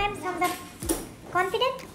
times thumbs up. Confident?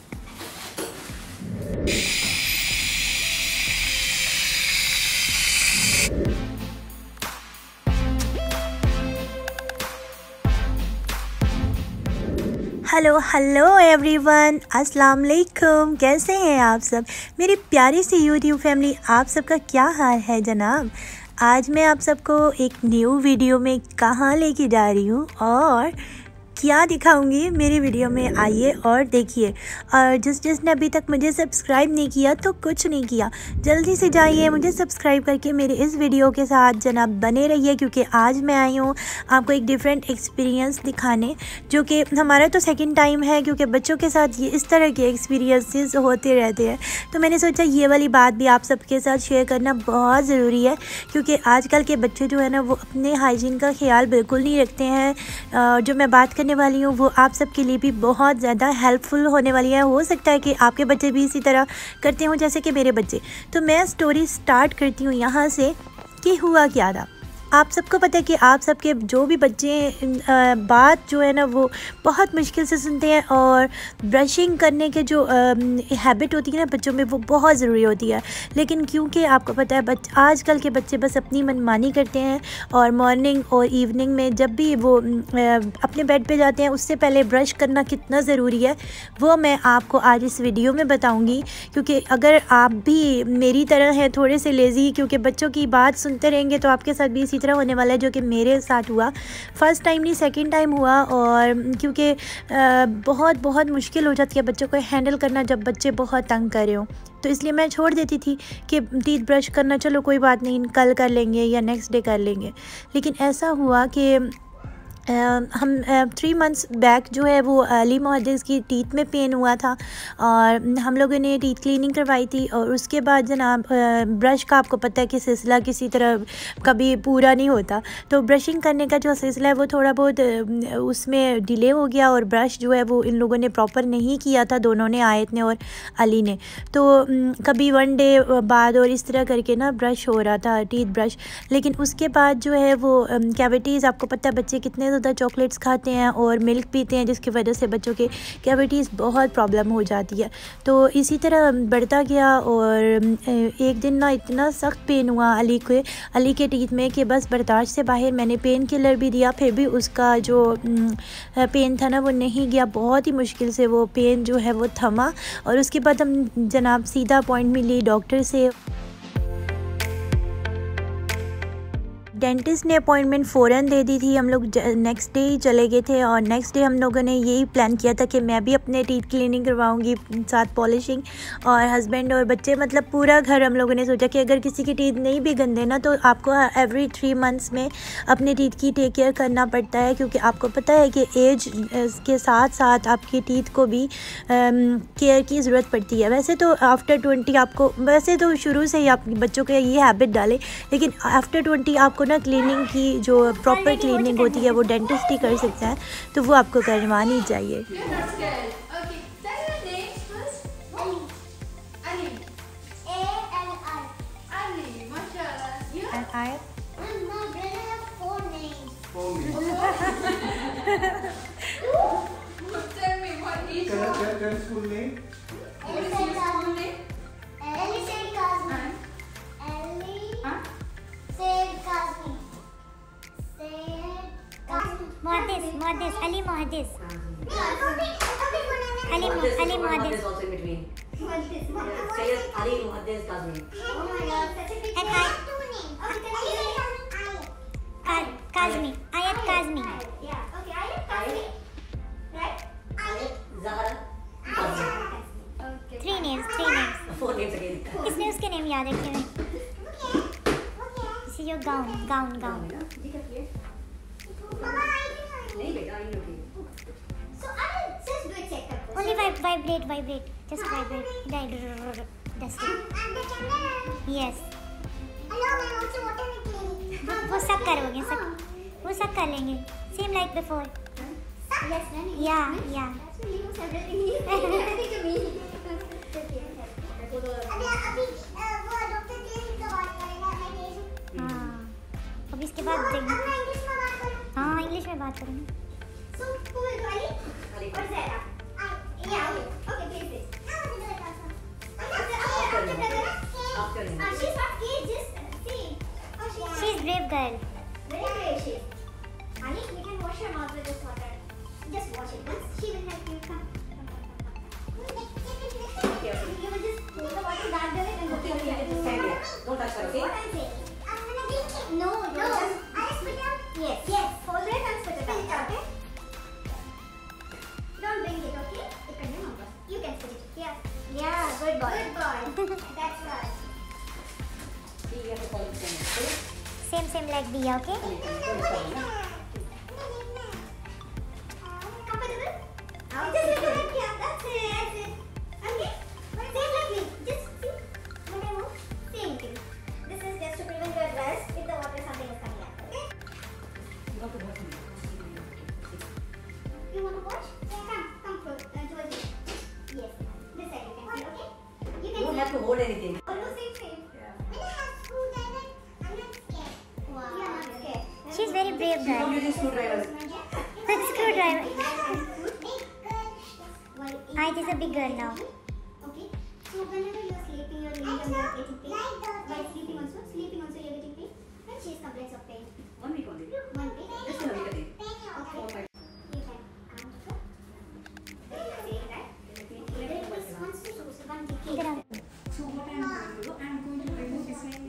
Hello hello everyone, अस्सलाम वालेकुम। कैसे हैं आप सब मेरी प्यारी सी यूट्यूब फैमिली? आप सबका क्या हाल है जनाब? आज मैं आप सबको एक न्यू वीडियो में कहाँ लेके जा रही हूँ और क्या दिखाऊंगी मेरी वीडियो में, आइए और देखिए। और जिसने अभी तक मुझे सब्सक्राइब नहीं किया तो कुछ नहीं किया, जल्दी से जाइए मुझे सब्सक्राइब करके मेरे इस वीडियो के साथ जनाब बने रहिए, क्योंकि आज मैं आई हूँ आपको एक डिफरेंट एक्सपीरियंस दिखाने, जो कि हमारा तो सेकंड टाइम है, क्योंकि बच्चों के साथ ये इस तरह के एक्सपीरियंसेस होते रहते हैं। तो मैंने सोचा ये वाली बात भी आप सबके साथ शेयर करना बहुत ज़रूरी है, क्योंकि आजकल के बच्चे जो है ना वो अपने हाइजीन का ख्याल बिल्कुल नहीं रखते हैं। जो मैं बात करने वाली हूँ वो आप सबके लिए भी बहुत ज़्यादा हेल्पफुल होने वाली है। हो सकता है कि आपके बच्चे भी इसी तरह करते हों जैसे कि मेरे बच्चे। तो मैं स्टोरी स्टार्ट करती हूँ यहाँ से कि हुआ क्या था। आप सबको पता है कि आप सबके जो भी बच्चे बात जो है ना वो बहुत मुश्किल से सुनते हैं, और ब्रशिंग करने के जो हैबिट होती है ना बच्चों में वो बहुत ज़रूरी होती है। लेकिन क्योंकि आपको पता है आजकल के बच्चे बस अपनी मनमानी करते हैं, और मॉर्निंग और इवनिंग में जब भी वो अपने बेड पे जाते हैं उससे पहले ब्रश करना कितना ज़रूरी है वो मैं आपको आज इस वीडियो में बताऊँगी। क्योंकि अगर आप भी मेरी तरह हैं थोड़े से लेज़ी, क्योंकि बच्चों की बात सुनते रहेंगे तो आपके साथ भी इसी तरह होने वाला है जो कि मेरे साथ हुआ। फर्स्ट टाइम नहीं सेकंड टाइम हुआ, और क्योंकि बहुत मुश्किल हो जाती है बच्चों को हैंडल करना जब बच्चे बहुत तंग कर रहे हो। तो इसलिए मैं छोड़ देती थी कि टीथ ब्रश करना चलो कोई बात नहीं, कल कर लेंगे या नेक्स्ट डे कर लेंगे। लेकिन ऐसा हुआ कि हम 3 मंथ्स बैक जो है वो अली मुहद्दिस की टीथ में पेन हुआ था, और हम लोगों ने टीथ क्लीनिंग करवाई थी। और उसके बाद जनाब ब्रश का आपको पता है कि सिलसिला किसी तरह कभी पूरा नहीं होता, तो ब्रशिंग करने का जो सिलसिला है वो थोड़ा बहुत उसमें डिले हो गया, और ब्रश जो है वो इन लोगों ने प्रॉपर नहीं किया था, दोनों ने, आयत ने और अली ने। तो कभी 1 डे बाद और इस तरह करके ना ब्रश हो रहा था, टीथ ब्रश। लेकिन उसके बाद जो है वो कैविटीज़, आपको पता है बच्चे कितने ज़्यादा चॉकलेट्स खाते हैं और मिल्क पीते हैं, जिसकी वजह से बच्चों के कैविटीज़ बहुत प्रॉब्लम हो जाती है। तो इसी तरह बढ़ता गया, और एक दिन ना इतना सख्त पेन हुआ अली के टीथ में कि बस बर्दाश्त से बाहर। मैंने पेन किलर भी दिया, फिर भी उसका जो पेन था ना वो नहीं गया। बहुत ही मुश्किल से वो पेन जो है वो थमा, और उसके बाद हम जनाब सीधा अपॉइंटमेंट ली डॉक्टर से। डेंटिस्ट ने अपॉइंटमेंट फ़ौरन दे दी थी, हम लोग नेक्स्ट डे ही चले गए थे। और नेक्स्ट डे हम लोगों ने यही प्लान किया था कि मैं भी अपने टीथ क्लीनिंग करवाऊंगी, साथ पॉलिशिंग, और हस्बैंड और बच्चे, मतलब पूरा घर। हम लोगों ने सोचा कि अगर किसी की टीथ नहीं भी गंदे ना तो आपको एवरी 3 मंथ्स में अपने टीथ की टेक केयर करना पड़ता है, क्योंकि आपको पता है कि एज के साथ साथ आपकी टीथ को भी केयर की ज़रूरत पड़ती है। वैसे तो आफ्टर 20 आपको, वैसे तो शुरू से ही आप बच्चों को ये हैबिट डालें, लेकिन आफ्टर 20 आपको क्लीनिंग की जो प्रॉपर क्लीनिंग होती है वो डेंटिस्ट ही कर सकता है, तो वो आपको करवानी चाहिए। मुहद्दिस अली मुहद्दिस अली मुहद्दिस also in between. Sayyid Ali Muhaddis Kazmi. Oh my god, such a big name. Kazmi. Ayat Kazmi. Yeah. Okay, Ayat Kazmi. Right? Ayat Zahra Kazmi. Okay. 3 names. 4 names again. किसने उसके नेम याद रखे हैं? See your gown. नहीं बेटा, आई नहीं। So I will just do a checkup. Only vibrate. Just vibrate. That's it. And the camera. Yes. Hello, I'm also water cleaning. वो सब करोगे, वो सब कर लेंगे. Same like before. Yes, running. Yeah. That's really was everything. अभी वो doctor clinic का बात करेगा मैं। हाँ. अब इसके बाद देखेंगे। हाँ, इंग्लिश में बात करेंगे। So who will do, Ali? Or Zara? Yeah, okay, please this. After she's not scared, just see. She's brave girl. Very brave she is. Ali, you can wash your mouth with this water. Just wash it once. She will help you. Come. You will just pour the water that way and go to your hair. Don't touch her, okay? What I'm saying. I'm gonna drink it. No. I'll spit out. Yes. Hold it and spit it out. Okay? Don't drink it, okay? You can spit it. Yeah, good boy. That's right. See, you have to follow the same, okay? Same like Dia, okay? Comfortable? Just lift your head, yeah. That's it. Okay? Same like me. Just see. When I move, same thing. This is just to prevent your rust if the water something is coming out. Okay? You have to wash me. You want to wash? Yeah, come towards me. Yes. This side you can see, okay? You You don't have to hold anything. Almost same. Yeah. I'm not scared. Wow. You are not scared. She's very brave She's not girl. using screwdrivers. Screwdriver. It is a big girl now. Okay. So whenever you are sleeping, you are laying down, you are getting pain. While sleeping also you are getting pain. And she has complaints of pain. 1 week only. 1 week. Just a week, I think. Okay. 4 5. You can answer. So you are saying that. Whether it was wants to choose 1 week. इधर आओ. So what I'm going to do, I'm going to remove this one.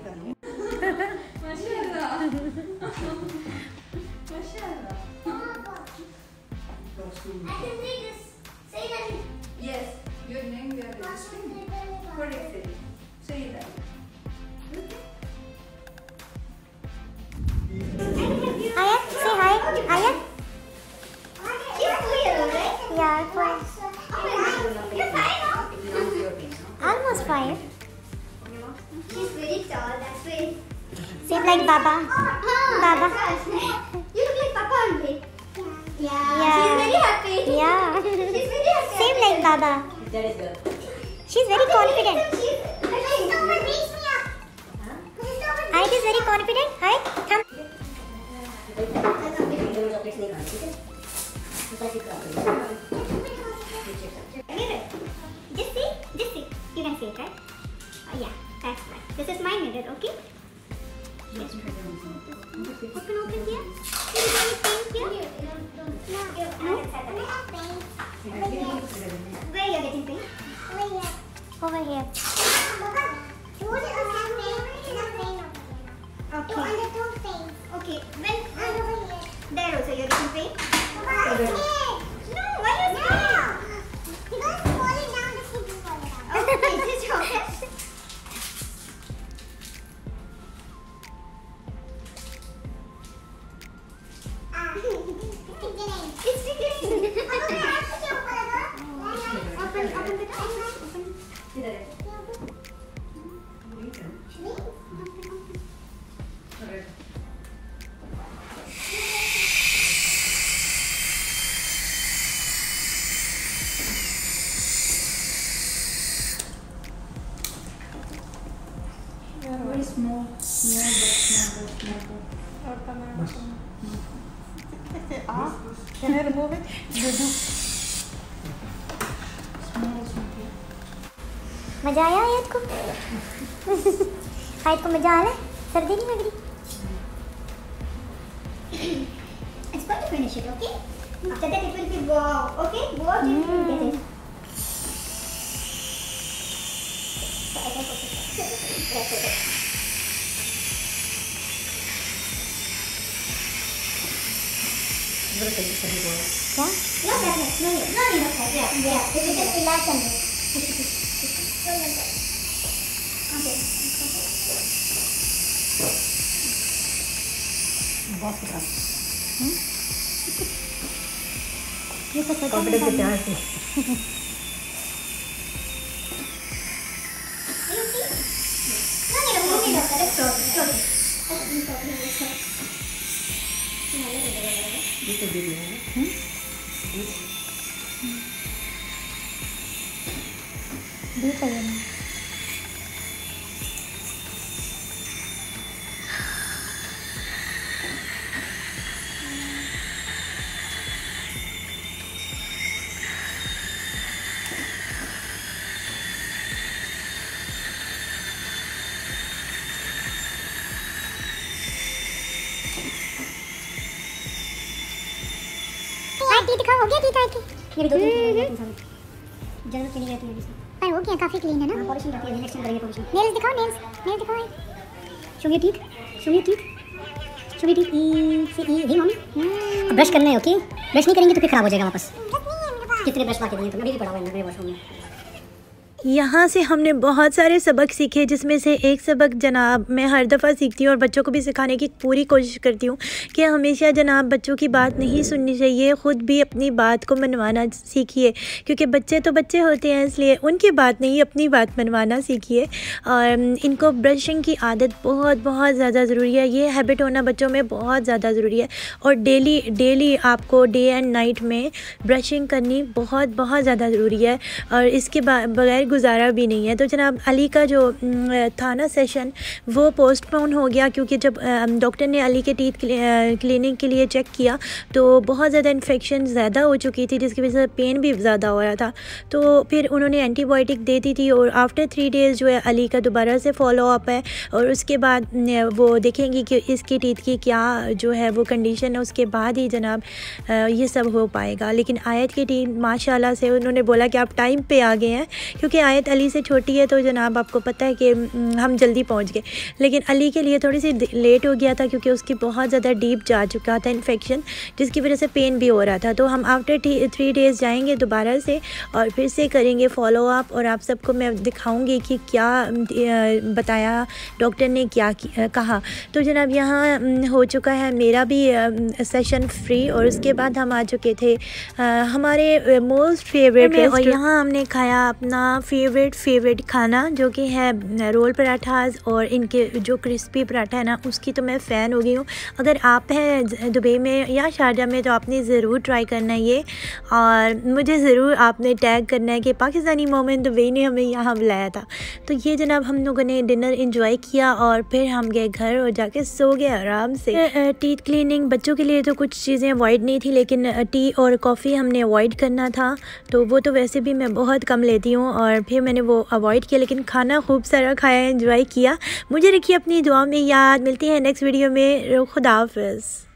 Mashallah. I can say this. Say that. Yes, your name we are registering. Correct. Say that. Ayat, say hi. Ayat. You're 2 years old, right? Yeah, fine. You're 5 now. Almost 5. She's very tall, that's why. Same like Baba. Baba. You look like Papa only. Yeah. Yeah. She's very happy. Yeah. She's very happy. Same like Baba. That is good. She's very confident. She's Ayat is very confident. Hi. Thumb. Just see. You can see it, right? Yeah, that's right. This is my mirror, okay? Open here. Is there any paint here? No. Where you are getting paint? Over here. Okay. When there also you are getting paint? No, why are you scared? Okay, just okay. It's tickling. Open the door. Very small. Can I remove it? मजा आया आयत को? आयत को मजा आ रहा है? सर्दी नहीं लग रही? It's going to finish it, okay? After that it will be wow, okay? Wow, you will get it. So I can put it. Press it. क्या? No, that's it. No need of that. Yeah. It will just relax and okay. ये तो पता Confidence नहीं से था। ध्यान से. You see? No need of that. Let's close it. This is video. भी चाहिए ना। टीथ दिखाओ, हो गया टीथ आके। ये भी 2-3 जनरल क्लीनिंग रहती है इसमें, पर हो गया काफी क्लीन है ना। पॉलिशिंग रहती है, नेक्स्ट टाइम करेंगे पॉलिशिंग। नेल्स दिखाओ, नेल्स दिखाओ, show me teeth, show me teeth, show me teeth. ये मम्मी ब्रश करना है, ओके? ब्रश नहीं करेंगे तो फिर खराब हो जाएगा वापस। कितने ब्रश ला के दिए तुमने? अभी भी पड़ा हुआ है अंदर मेरे वॉशरूम में। यहाँ से हमने बहुत सारे सबक सीखे, जिसमें से एक सबक जनाब मैं हर दफ़ा सीखती हूँ और बच्चों को भी सिखाने की पूरी कोशिश करती हूँ कि हमेशा जनाब बच्चों की बात नहीं सुननी चाहिए, ख़ुद भी अपनी बात को मनवाना सीखिए, क्योंकि बच्चे तो बच्चे होते हैं, इसलिए उनकी बात नहीं अपनी बात मनवाना सीखिए। और इनको ब्रशिंग की आदत बहुत ज़्यादा ज़रूरी है, ये हैबिट होना बच्चों में बहुत ज़्यादा ज़रूरी है। और डेली आपको डे एंड नाइट में ब्रशिंग करनी बहुत ज़्यादा ज़रूरी है, और इसके बगैर गुजारा भी नहीं है। तो जनाब अली का जो था ना सेशन, वो पोस्टपोन हो गया, क्योंकि जब डॉक्टर ने अली के टीथ क्लीनिंग के लिए चेक किया तो बहुत ज़्यादा इन्फेक्शन ज़्यादा हो चुकी थी, जिसकी वजह से पेन भी ज़्यादा हो रहा था। तो फिर उन्होंने एंटीबायोटिक दे दी थी, और आफ्टर 3 डेज़ जो है अली का दोबारा से फॉलो अप है, और उसके बाद वो देखेंगे कि इसकी टीथ की क्या जो है वो कंडीशन है, उसके बाद ही जनाब ये सब हो पाएगा। लेकिन आयत की टीम माशाल्लाह से उन्होंने बोला कि आप टाइम पे आ गए हैं, क्योंकि आयत अली से छोटी है, तो जनाब आपको पता है कि हम जल्दी पहुंच गए। लेकिन अली के लिए थोड़ी सी लेट हो गया था, क्योंकि उसकी बहुत ज़्यादा डीप जा चुका था इन्फेक्शन, जिसकी वजह से पेन भी हो रहा था। तो हम आफ्टर 3 डेज़ जाएंगे दोबारा से, और फिर से करेंगे फॉलो अप, और आप सबको मैं दिखाऊंगी कि क्या बताया डॉक्टर ने, क्या कहा। तो जनाब यहाँ हो चुका है मेरा भी सेशन फ्री, और उसके बाद हम आ चुके थे हमारे मोस्ट फेवरेट, और यहाँ हमने खाया अपना फेवरेट खाना, जो कि है रोल पराठाज, और इनके जो क्रिस्पी पराठा है ना, उसकी तो मैं फ़ैन हो गई हूँ। अगर आप हैं दुबई में या शारजा में तो आपने ज़रूर ट्राई करना है ये, और मुझे ज़रूर आपने टैग करना है कि पाकिस्तानी मोमेंट दुबई ने हमें यहाँ बुलाया था। तो ये जनाब हम लोगों ने डिनर इंजॉय किया, और फिर हम गए घर और जाके सो गए आराम से। टीथ क्लीनिंग बच्चों के लिए तो कुछ चीज़ें अवॉइड नहीं थी, लेकिन टी और कॉफ़ी हमने अवॉइड करना था, तो वो तो वैसे भी मैं बहुत कम लेती हूँ, और फिर मैंने वो अवॉइड किया। लेकिन खाना खूब सारा खाया, एंजॉय किया। मुझे रखिए अपनी दुआ में याद। मिलती है नेक्स्ट वीडियो में। खुदा हाफ़िज़।